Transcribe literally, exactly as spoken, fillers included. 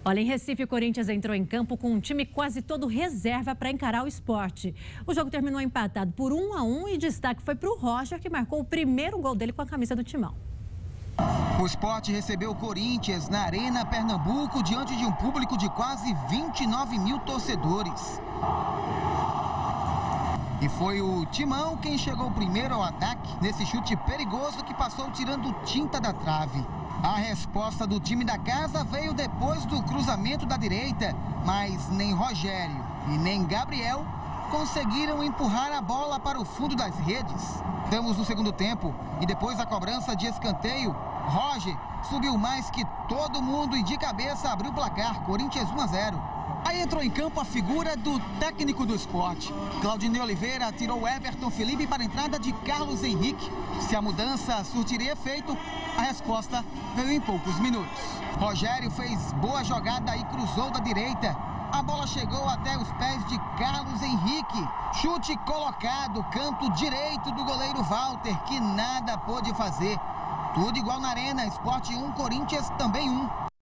Olha, em Recife, o Corinthians entrou em campo com um time quase todo reserva para encarar o Sport. O jogo terminou empatado por um a um e destaque foi para o Roger, que marcou o primeiro gol dele com a camisa do Timão. O Sport recebeu o Corinthians na Arena Pernambuco diante de um público de quase vinte e nove mil torcedores. E foi o Timão quem chegou primeiro ao ataque nesse chute perigoso que passou tirando tinta da trave. A resposta do time da casa veio depois do cruzamento da direita, mas nem Rogério e nem Gabriel conseguiram empurrar a bola para o fundo das redes. Estamos no segundo tempo e depois da cobrança de escanteio, Roger subiu mais que todo mundo e de cabeça abriu o placar, Corinthians um a zero. Aí entrou em campo a figura do técnico do Sport. Claudinei Oliveira tirou Everton Felipe para a entrada de Carlos Henrique. Se a mudança surtiria efeito, a resposta veio em poucos minutos. Rogério fez boa jogada e cruzou da direita. A bola chegou até os pés de Carlos Henrique. Chute colocado, canto direito do goleiro Walter, que nada pôde fazer. Tudo igual na Arena, Sport um, Corinthians também um.